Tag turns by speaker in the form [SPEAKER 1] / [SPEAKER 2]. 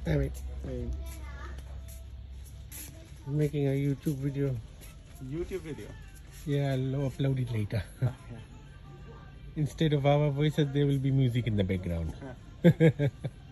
[SPEAKER 1] I mean, making a YouTube video.
[SPEAKER 2] YouTube video.
[SPEAKER 1] Yeah, I'll upload it later.
[SPEAKER 2] Yeah.
[SPEAKER 1] Instead of our voices, there will be music in the background.